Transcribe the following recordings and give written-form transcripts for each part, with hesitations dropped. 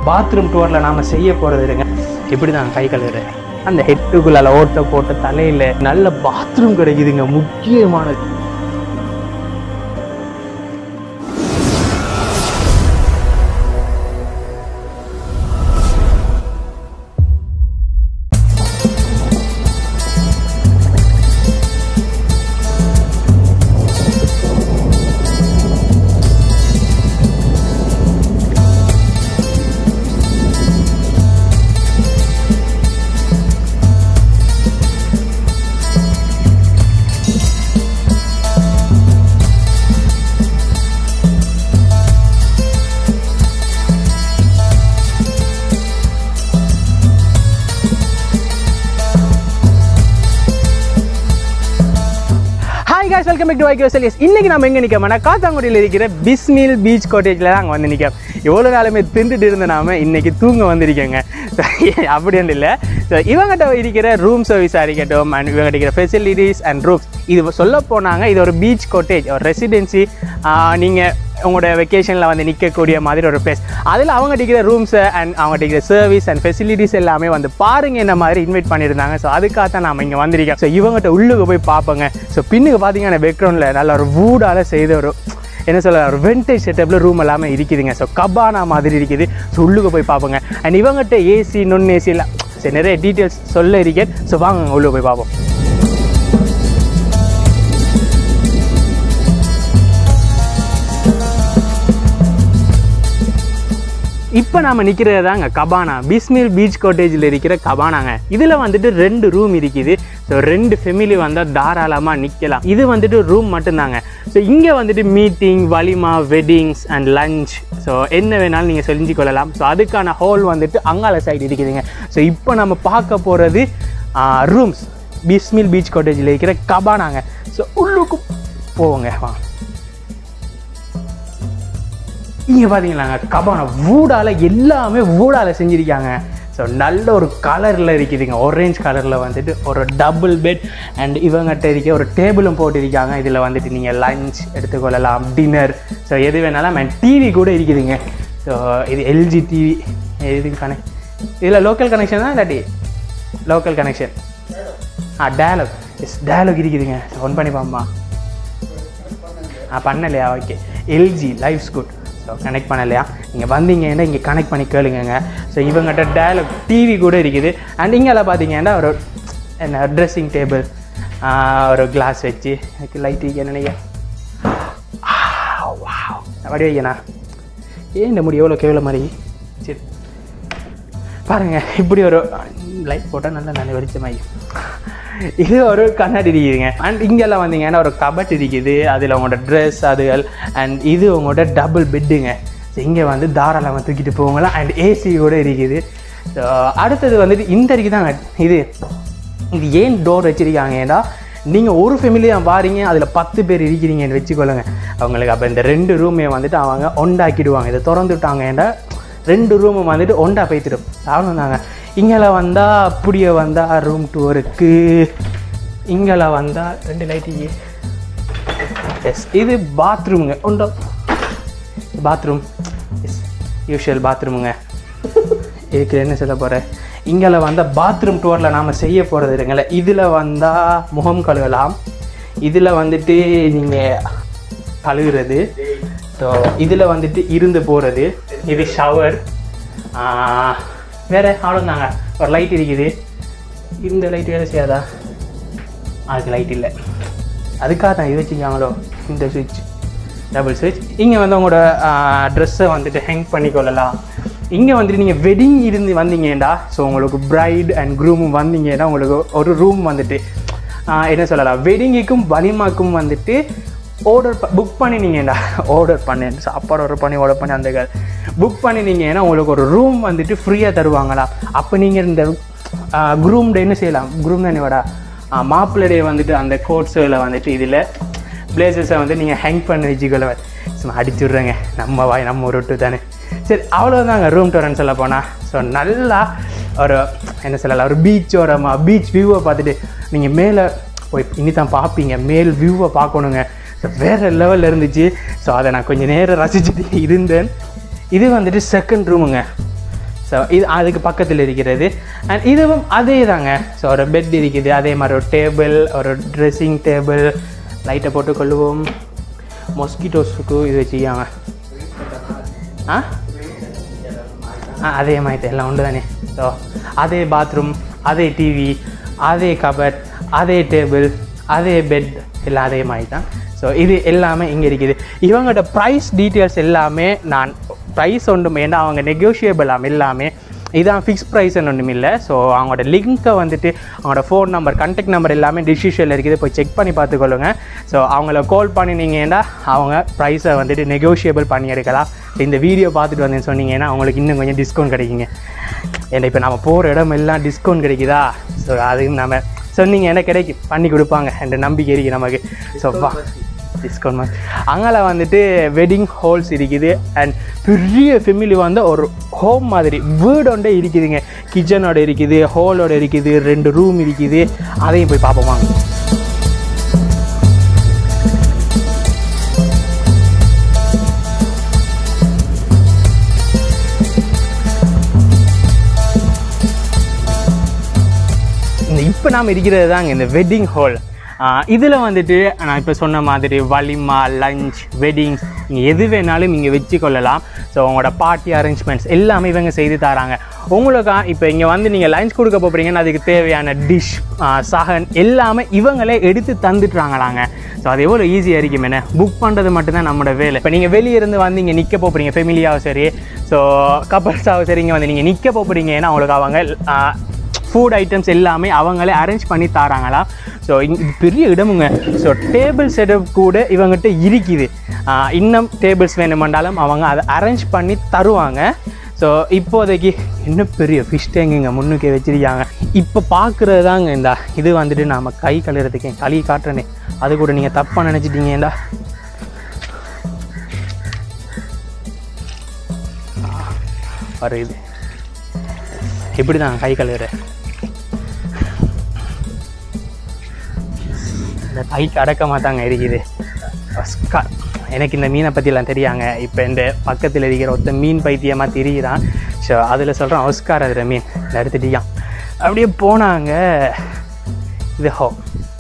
Bathroom டூரில் நாம் செய்ய போகிறது இருங்க. இப்படி தான் கை கழுவுறேன். அந்த ஹெட்டுக்குள்ளால ஓட்ட போட்ட தலையில் நல்ல பாத்ரூம் கிடைக்குதுங்க. முக்கியமானது வெல்கம் பேக் டு Whygosl. இன்னைக்கு நம்ம எங்க நிக்கோம்னா காத்தாங்குடியில் இருக்கிற பிஸ்மில் பீச் காட்டேஜ்ல தான் அங்க வந்து நிக்கோம். எவ்வளவு நாளுமே திண்டுட்டு இருந்த நாம இன்னைக்கு தூங்க வந்திருக்கேங்க. அப்படி ஒன்றும் இல்லை. ஸோ இவங்ககிட்ட இருக்கிற ரூம் சர்வீஸ் இருக்கட்டும் அண்ட் இவங்க இருக்கிற ஃபெசிலிட்டிஸ் அண்ட் ரூம்ஸ் இது சொல்ல போனாங்க. இது ஒரு பீச் காட்டேஜ், ஒரு ரெசிடென்சி. நீங்கள் உங்களோட வெக்கேஷனில் வந்து நிற்கக்கூடிய மாதிரி ஒரு பிளேஸ். அதில் அவங்க இருக்கிற ரூம்ஸை அண்ட் அவங்க இருக்கிற சர்வீஸ் அண்ட் ஃபெசிலிட்டிஸ் எல்லாமே வந்து பாருங்க இந்த மாதிரி இன்வைட் பண்ணியிருந்தாங்க. ஸோ அதுக்காக தான் நாம் இங்கே வந்திருக்கோம். ஸோ இவங்ககிட்ட உள்ளுக்கு போய் பார்ப்போங்க. ஸோ பின்னுக்கு பார்த்தீங்கன்னா பேக்ரவுண்டில் நல்ல ஒரு வூடால் செய்த ஒரு என்ன சொல்ல ஒரு வெண்டேஜ் செட்டப்பில் ரூம் எல்லாமே இருக்குதுங்க. ஸோ கபானா மாதிரி இருக்குது. ஸோ உள்ளுக்கு போய் பார்ப்போங்க. அண்ட் இவங்ககிட்ட ஏசி நான் ஏசி இல்லை, சரி நிறைய டீட்டெயில்ஸ் சொல்ல இருக்கேன். ஸோ வாங்க உள்ளுக்கு போய் பார்ப்போம். இப்போ நாம் நிற்கிறது தாங்க கபானா, பிஸ்மில் பீச் காட்டேஜில் இருக்கிற கபானாங்க. இதில் வந்துட்டு 2 ரூம் இருக்குது. ஸோ 2 ஃபேமிலி வந்தால் தாராளமாக நிற்கலாம். இது வந்துட்டு ரூம் மட்டும்தாங்க. ஸோ இங்கே வந்துட்டு மீட்டிங், வலிமா, வெட்டிங்ஸ் அண்ட் லஞ்ச், ஸோ என்ன வேணாலும் நீங்கள் செஞ்சு கொள்ளலாம். ஸோ அதுக்கான ஹால் வந்துட்டு அங்கால சைடு இருக்குதுங்க. ஸோ இப்போ நம்ம பார்க்க போகிறது ரூம்ஸ் பிஸ்மில் பீச் காட்டேஜில் இருக்கிற கபானாங்க. ஸோ உள்ளுக்கு போவோங்க வாங்க. இங்கே பார்த்தீங்களாங்க கபானா வூடால் எல்லாமே வூடால் செஞ்சுருக்காங்க. ஸோ நல்ல ஒரு கலரில் இருக்குதுங்க. ஆரேஞ்ச் கலரில் வந்துட்டு ஒரு டபுள் பெட் அண்ட் இவங்ககிட்ட இருக்க ஒரு டேபிளும் போட்டிருக்காங்க. இதில் வந்துட்டு நீங்கள் லஞ்ச் எடுத்துக்கொள்ளலாம், டின்னர், ஸோ எது வேணாலும் அண்ட் டிவி கூட இருக்குதுங்க. ஸோ இது எல்ஜி டிவி. எதுக்கு இதில் லோக்கல் கனெக்ஷன் தான் இல்லாட்டி local connection Dialog. Yes Dialog இருக்குதுங்க. ஒன் பண்ணி பாம்மா பண்ணலையா? Okay, LG life's good. So connect பண்ணலையா? நீங்கள் வந்தீங்கன்னா இங்கே கனெக்ட் பண்ணி கேளுங்க. ஸோ இவங்ககிட்ட டயலாக் டிவி கூட இருக்குது. அண்ட் இங்கெல்லாம் பார்த்தீங்கன்னா ஒரு என்ன ட்ரெஸ்ஸிங் டேபிள், ஒரு கிளாஸ் வச்சு எனக்கு லைட் வைக்க நினைக்கிறேன். அப்படி வைக்கண்ணா, ஏன் இந்த முடி எவ்வளோ கேவல மாதிரி? சரி பாருங்கள், இப்படி ஒரு லைட் போட்டால் நல்லா நல்ல வெளிச்சமாகி. இது ஒரு கண்ணாடி இருக்குதுங்க. அண்ட் இங்கெல்லாம் வந்தீங்கன்னா ஒரு கபட் இருக்குது. அதில் உங்களோட ட்ரெஸ் அதுகள் அண்ட் இது உங்களோட டபுள் பெட்டுங்க. ஸோ இங்கே வந்து தாராளமாக தூக்கிட்டு போவங்களாம். அண்ட் ஏசி கூட இருக்குது. ஸோ அடுத்தது வந்துட்டு இந்த இருக்குது தாங்க. இது ஏன் டோர் வச்சுருக்காங்க? ஏன்னா நீங்கள் ஒரு ஃபேமிலியாக வாரீங்க, அதில் 10 பேர் இருக்கிறீங்கன்னு வச்சுக்கொள்ளுங்க. அவங்களுக்கு அப்போ இந்த 2 ரூமே வந்துட்டு அவங்க ஒண்டாக்கிடுவாங்க. இதை திறந்து விட்டாங்க. ஏன்னா 2 ரூமும் வந்துட்டு ஒண்டா போய்த்திடும். அவ்வளோதாங்க. இங்கெல்லாம் வந்தால் அப்படியே வந்தால் ரூம் டூருக்கு. இங்கெல்லாம் வந்தால் 2 லைட்டு. எஸ் இது பாத்ரூமுங்க. உண்டோ பாத்ரூம். S usual பாத்ரூமுங்க. இதுக்கு என்ன சொல்ல போகிறேன்? இங்கெல்லாம் வந்தால் பாத்ரூம் டூரில் நாம் செய்ய போகிறது இருங்கள. இதில் வந்தால் முகம் கழுவலாம். இதில் வந்துட்டு நீங்கள் கழுவுறது. ஸோ இதில் வந்துட்டு இருந்து போகிறது. இது ஷவர். வேறு அவ்வளோதாங்க. ஒரு லைட் இருக்குது. இந்த லைட் வேலை செய்யாதா? அதுக்கு லைட் இல்லை. அதுக்காக தான் இது வச்சுக்காங்களோ இந்த சுவிட்ச், டபுள் சுவிட்ச். இங்கே வந்து உங்களோட ட்ரெஸ்ஸை வந்துட்டு ஹேங் பண்ணிக்கொள்ளலாம். இங்கே வந்துட்டு நீங்கள் வெட்டிங் இருந்து வந்தீங்கடா, ஸோ உங்களுக்கு பிரைட் அண்ட் க்ரூமும் வந்தீங்கன்னா உங்களுக்கு ஒரு ரூம் வந்துட்டு என்ன சொல்லலாம், வெட்டிங்குக்கும் வலிமாக்கும் வந்துட்டு புக் பண்ணினீங்கடா. ஆர்டர் பண்ணேன், சாப்பாடு ஆர்டர் பண்ணி அந்த புக் பண்ணினீங்கன்னா உங்களுக்கு ஒரு ரூம் வந்துட்டு ஃப்ரீயாக தருவாங்களா. அப்போ நீங்கள் இந்த க்ரூம் டே என்ன செய்யலாம்? க்ரூம் தானே வாடா, மாப்பிள்ளை டே வந்துட்டு அந்த கோட்ஸில் வந்துட்டு இதில் பிளேசஸை வந்து நீங்கள் ஹேங் பண்ணி வச்சுக்கொள்ள சும்மா அடிச்சுட்றேங்க. நம்ம ஒரு விட்டு தானே. சரி அவ்வளோதாங்க ரூம் டூர்னு சொல்ல போனால். ஸோ நல்லா ஒரு என்ன சொல்லலாம், ஒரு பீச் வியூவை பார்த்துட்டு நீங்கள் மேலே போய் இனி தான் பார்ப்பீங்க. மேல் வியூவை பார்க்கணுங்க. ஸோ வேறு லெவலில் இருந்துச்சு. ஸோ அதை நான் கொஞ்சம் நேரம் ரசிச்சுட்டு இருந்தேன். இது வந்துட்டு செகண்ட் ரூமுங்க. ஸோ இது அதுக்கு பக்கத்தில் இருக்கிறது. அண்ட் இதுவும் அதே தாங்க. ஸோ ஒரு பெட் இருக்குது, அதே மாதிரி ஒரு டேபிள், ஒரு ட்ரெஸ்ஸிங் டேபிள், லைட்டை போட்டுக்கொள்ளுவோம். மொஸ்கிட்டோஸுக்கு இது வச்சுக்காங்க. அதே மாதிரி எல்லாம் உண்டு தானே. ஸோ அதே பாத்ரூம், அதே டிவி, அதே கபட், அதே டேபிள், அதே பெட் எல்லாம் அதே மாதிரி தான். ஸோ இது எல்லாமே இங்கே இருக்குது. இவங்களோட ப்ரைஸ் டீட்டெயில்ஸ் எல்லாமே நான் ப்ரைஸ் ஒன்றும் ஏன்னா அவங்க நெகோஷியபிளாம் எல்லாமே, இதான் ஃபிக்ஸ் ப்ரைஸ்ன்னு ஒன்றும் இல்லை. ஸோ அவங்களோட லிங்க்கை வந்துட்டு அவங்களோட ஃபோன் நம்பர், கான்டாக்ட் நம்பர் எல்லாமே டிஸ்கிரிப்ஷனில் இருக்குது, போய் செக் பண்ணி பார்த்துக்கொள்ளுங்க. ஸோ அவங்கள கால் பண்ணினீங்கன்னா அவங்க ப்ரைஸை வந்துட்டு நெகோஷியபிள் பண்ணி எடுக்கலாம். இந்த வீடியோ பார்த்துட்டு வந்தேன்னு சொன்னீங்கன்னா அவங்களுக்கு இன்னும் கொஞ்சம் டிஸ்கவுண்ட் கிடைக்குங்க. ஏன்னா இப்போ நம்ம போகிற இடம் எல்லாம் டிஸ்கவுண்ட் கிடைக்குதா. ஸோ அது நம்ம சொன்னீங்கன்னா கிடைக்கும், பண்ணி கொடுப்பாங்க என்ற நம்பிக்கை இருக்குது நமக்கு. ஸோ டிஸ்கவுண்ட் மாதிரி அங்கே வந்துட்டு வெட்டிங் ஹால்ஸ் இருக்குது. அண்ட் பெரிய ஃபெமிலி வந்து ஒரு ஹோம் மாதிரி வீடோண்டே இருக்குதுங்க. கிச்சனோட இருக்குது, ஹாலோட இருக்குது, 2 ரூம் இருக்குது. அதையும் போய் பார்ப்போமா. இப்போ நாம் இருக்கிறது தாங்க இந்த வெட்டிங் ஹால். இதில் வந்துட்டு நான் இப்போ சொன்ன மாதிரி வலிமா, லஞ்ச், வெட்டிங்ஸ் நீங்கள் எது வேணாலும் இங்கே வச்சுக்கொள்ளலாம். ஸோ உங்களோட பார்ட்டி அரேஞ்ச்மெண்ட்ஸ் எல்லாமே இவங்க செய்து தராங்க உங்களுக்கு. இப்போ இங்கே வந்து நீங்கள் லஞ்ச் கொடுக்க போகிறீங்கன்னா அதுக்கு தேவையான டிஷ், சகன் எல்லாமே இவங்களே எடுத்து தந்துட்டுறாங்களாங்க. ஸோ அது எவ்வளோ ஈஸியாக இருக்கும். என்ன புக் பண்ணுறது மட்டும்தான் நம்மளோட வேலை. இப்போ நீங்கள் வெளியே இருந்து வந்து இங்கே நிற்க போகிறீங்க, ஃபெமிலியாகவும் சரி, ஸோ கப்பல்ஸாகவும் சரி, இங்கே வந்து நீங்கள் நிற்க போகிறீங்கன்னா அவங்களுக்கு அவங்க ஃபுட் ஐட்டம்ஸ் எல்லாமே அவங்களே அரேஞ்ச் பண்ணி தராங்களா. ஸோ இது பெரிய இடமுங்க. ஸோ டேபிள் செட்டப் கூட இவங்ககிட்ட இருக்குது. இன்னும் டேபிள்ஸ் வேணுமென்றாலும் அவங்க அதை அரேஞ்ச் பண்ணி தருவாங்க. ஸோ இப்போதைக்கு இன்னும் பெரிய ஃபிஷ் டேங்குங்க முன்னுக்கே வச்சுருக்காங்க. இப்போ பார்க்குறது தாங்க இந்த இது வந்துட்டு நாம் கை கழுவுறதுக்கு களி காட்டுறேனே, அது கூட நீங்கள் தப்பாக நினச்சிட்டீங்கடா. வருது இப்படி தான் கை கழுவுறேன். இந்த கைக்கு அடக்கமாக தாங்க இருக்குது. ஒஸ்கார் எனக்கு இந்த மீனை பற்றிலாம் தெரியாங்க. இப்போ இந்த பக்கத்தில் இருக்கிற ஒருத்த மீன் பைத்தியமாக தெரியுறான். ஸோ அதில் சொல்கிறான் ஒஸ்கார் அதில் மீன் எடுத்துட்டியான். அப்படியே போனாங்க. இது ஹோம்.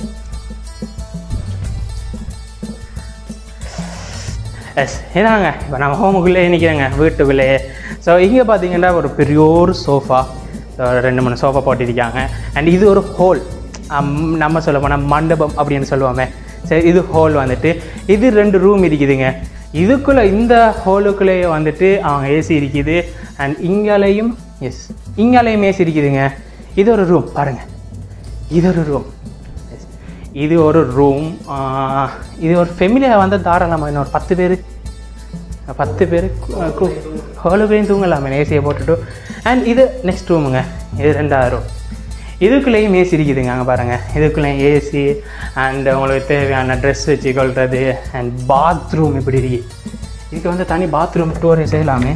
எஸ் ஏதாங்க இப்போ நம்ம ஹோமுக்குள்ளே நிற்கிறேங்க, வீட்டுக்குள்ளேயே. ஸோ இங்கே பார்த்தீங்கன்னா ஒரு பெரிய ஒரு சோஃபா, 2-3 சோஃபா போட்டிருக்காங்க. அண்ட் இது ஒரு ஹோல், நம்ம சொல்ல போனால் மண்டபம் அப்படின்னு சொல்லுவோமே. சரி இது ஹோல் வந்துட்டு இது 2 ரூம் இருக்குதுங்க. இதுக்குள்ளே இந்த ஹோலுக்குள்ளேயே வந்துட்டு அவங்க ஏசி இருக்குது. அண்ட் இங்காலையும் இங்காலையும் ஏசி இருக்குதுங்க. இது ஒரு ரூம் பாருங்கள், இது ஒரு ரூம். இது ஒரு ரூம். இது ஒரு ஃபெமிலியாக வந்து தாராளமாக இன்னும் ஒரு 10 பேர் ஹோலுக்குள்ளேயும் தூங்கலாமே ஏசியை போட்டுட்டு. அண்ட் இது நெக்ஸ்ட் ரூமுங்க, இது 2வது ரூம். இதுக்குள்ளேயும் ஏசி இருக்குதுங்க. அங்கே பாருங்கள், இதுக்குள்ளேயும் ஏசி. அண்ட் உங்களுக்கு தேவையான ட்ரெஸ் வச்சு கொள்வது. அண்ட் பாத்ரூம் இப்படி இருக்கு. இதுக்கு வந்து தனி பாத்ரூம் டூரே செய்யலாமே.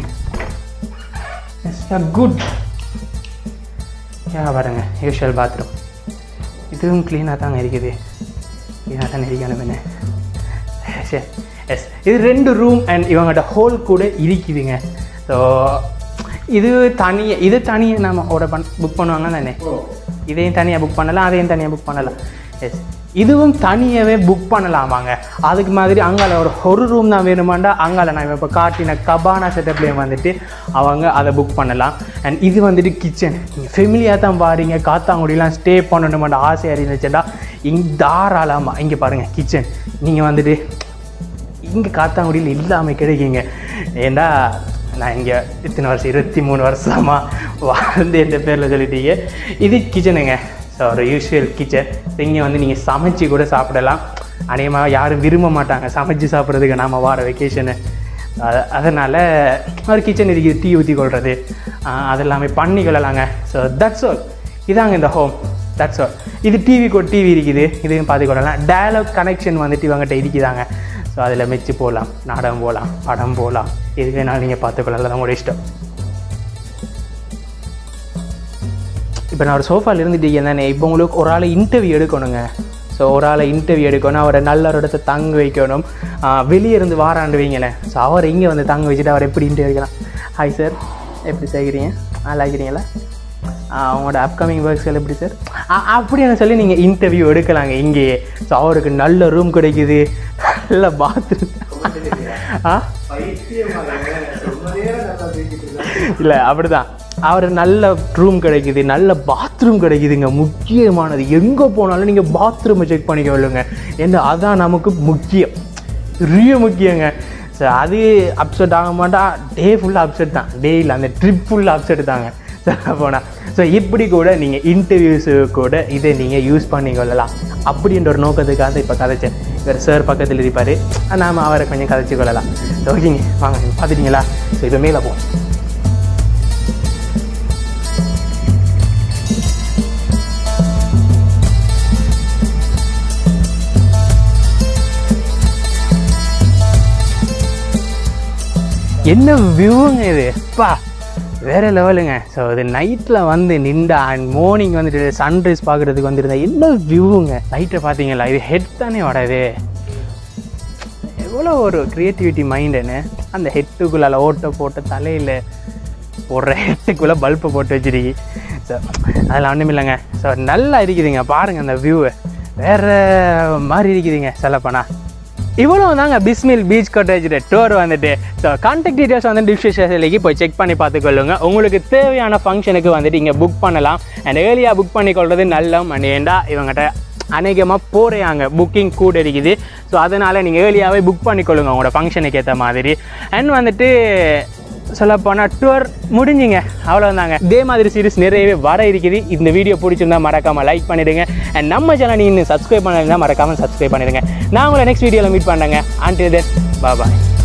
குட் பாருங்கள், யூஷுவல் பாத்ரூம். இதுவும் க்ளீனாக தாங்க இருக்குது, க்ளீனாக தானே இருக்கணும் என்ன. சரி எஸ் இது 2 ரூம். அண்ட் இவங்கள்ட்ட ஹோல் கூட இருக்குதுங்க. ஸோ இது தனியாக நம்ம புக் பண்ணுவாங்க தானே. இதையும் தனியாக புக் பண்ணலாம், அதையும் தனியாக புக் பண்ணலாம். எஸ் இதுவும் தனியாகவே புக் பண்ணலாமாங்க. அதுக்கு மாதிரி அங்கால ஒரு ரூம் தான் வேணுமாண்டா அங்கால நான் இப்போ காட்டின கபானா செட்டப்லேயும் வந்துட்டு அவங்க அதை புக் பண்ணலாம். அண்ட் இது வந்துட்டு கிச்சன். நீங்கள் ஃபெமிலியாக தான் பாருங்க, காத்தாங்குடியெலாம் ஸ்டே பண்ணணுமாண்டா ஆசையாக இருந்துச்சுட்டா இங்கே தாராளமாக இங்கே பாருங்கள் கிச்சன். நீங்கள் வந்துட்டு இங்கே காத்தாங்குடியில் இல்லாமல் கிடைக்குங்க. ஏண்டா நான் இங்கே இத்தனை வருஷம் 23 வருஷமாக வாழ்ந்து என்ற பேரில் சொல்லிட்டீங்க. இது கிச்சனுங்க. ஸோ ஒரு யூஷுவல் கிச்சன். இங்கே வந்து நீங்கள் சமைச்சு கூட சாப்பிடலாம். அநேகமாக யாரும் விரும்ப மாட்டாங்க சமைச்சு சாப்பிட்றதுக்கு நாம் வார வெக்கேஷனு. அதனால் ஒரு கிச்சன் இருக்குது, டீ ஊற்றி கொள்வது அதெல்லாமே பண்ணிக்கொள்ளலாங்க. So that's all. இதாங்க இந்த ஹோம், தட்ஸ் ஆல். இது டிவி இருக்குது, இதையும் பார்த்துக்கொள்ளலாம். டயலாக் கனெக்ஷன் வந்துட்டு இவங்ககிட்ட இருக்குதாங்க. ஸோ அதில் மெச்சு போகலாம், நாடகம் போகலாம், படம் போகலாம், எது வேணாலும் நீங்கள் பார்த்துக்கொள்ளலாம், உங்களோட இஷ்டம். இப்போ நான் ஒரு சோஃபாவில் இருந்துட்டு தானே. இப்போ உங்களுக்கு ஒரு ஆளை இன்டர்வியூ எடுக்கணுங்க. ஸோ ஒரு ஆளை இன்டர்வியூ எடுக்கணும், அவரை நல்ல ஒரு இடத்த தங்க வைக்கணும். வெளியே இருந்து வாராண்டு வைங்களேன். ஸோ அவர் இங்கே வந்து தங்க வச்சுட்டு அவர் எப்படி இன்டர்வியூ வைக்கலாம். ஹாய் சார், எப்படி செய்கிறீங்க? லைக்கிறீங்களா அவங்களோட அப்கமிங் ஒர்க்ஸ்கள் எப்படி சார் அப்படின்னு சொல்லி நீங்கள் இன்டர்வியூ எடுக்கலாங்க இங்கேயே. ஸோ அவருக்கு நல்ல ரூம் கிடைக்குது, நல்ல பாத்ரூம். இல்லை அப்படிதான், அவர் நல்ல ரூம் கிடைக்குது, நல்ல பாத்ரூம் கிடைக்குதுங்க. முக்கியமானது எங்கே போனாலும் நீங்கள் பாத்ரூமை செக் பண்ணிக்க சொல்லுங்க. ஏன்னா அதான் நமக்கு முக்கியம், பெரிய முக்கியங்க. ஸோ அது அப்செட் ஆக மாட்டா, டே ஃபுல்லாக அப்செட் தான், டே இல்லை அந்த ட்ரிப் ஃபுல்லாக அப்செட் தாங்க சொல்ல போனால். ஸோ இப்படி கூட நீங்கள் இன்டர்வியூஸு கூட இதை நீங்கள் யூஸ் பண்ணிக்கொள்ளலாம் அப்படின்ற ஒரு நோக்கத்துக்காக இப்போ கதைச்சேன். இவர் சார் பக்கத்தில் இருப்பார், நாம் அவரை கொஞ்சம் கதைச்சி கொள்ளலாம். ஸோ ஓகேங்க, வாங்க பார்த்துட்டிங்களா? ஸோ இப்போ மேலே போவோம். என்ன வியூங்க இது, பா வேறு லெவலுங்க. ஸோ இது நைட்டில் வந்து நின்றா மார்னிங் வந்துட்டு சன்ரைஸ் பார்க்குறதுக்கு வந்துருந்தா என்ன வியூங்க. நைட்டை பார்த்தீங்களா, இது ஹெட் தானே வராது. எவ்வளோ ஒரு க்ரியேட்டிவிட்டி மைண்டுன்னு. அந்த ஹெட்டுக்குள்ளே ஓட்டை போட்ட தலையில் போடுற ஹெட்டுக்குள்ளே பல்பை போட்டு வச்சுருக்கி. ஸோ அதில் ஒன்றும் இல்லைங்க. ஸோ நல்லா இருக்குதுங்க, பாருங்கள் அந்த வியூவை வேறு மாதிரி இருக்குதுங்க சொல்லப்போனா. இவ்வளோ தாங்க பிஸ்மில் பீச் காட்டேஜ் டூர் வந்துட்டு. ஸோ கான்டாக்ட் டீட்டெயில்ஸ் வந்து டிஸ்கிரிப்ஷன்லேயே போய் செக் பண்ணி பார்த்துக்கொள்ளுங்க. உங்களுக்கு தேவையான ஃபங்க்ஷனுக்கு வந்துட்டு இங்கே புக் பண்ணலாம். And ஏர்லியாக book பண்ணிக்கொள்வது Nallam. அண்ட் ஏண்டா இவங்ககிட்ட அநேகமாக போகிறாங்க, புக்கிங் கூட இருக்குது. ஸோ அதனால் நீங்கள் ஏர்லியாகவே புக் பண்ணிக்கொள்ளுங்க உங்களோட ஃபங்க்ஷனுக்கு ஏற்ற மாதிரி. அண்ட் வந்துட்டு சொல்லப்போனால் டூர் முடிஞ்சுங்க, அவ்வளோதாங்க. இதே மாதிரி சீரிஸ் நிறையவே வர இருக்குது. இந்த வீடியோ பிடிச்சிருந்தா மறக்காமல் லைக் பண்ணிவிடுங்க. அண்ட் நம்ம சேனல் நீங்கள் இன்னும் சப்ஸ்கிரைப் பண்ணலைன்னா மறக்காமல் சப்ஸ்கிரைப் பண்ணிடுங்க. நான் உங்களை நெக்ஸ்ட் வீடியோவில் மீட் பண்ணுறேங்க. until then, bye bye.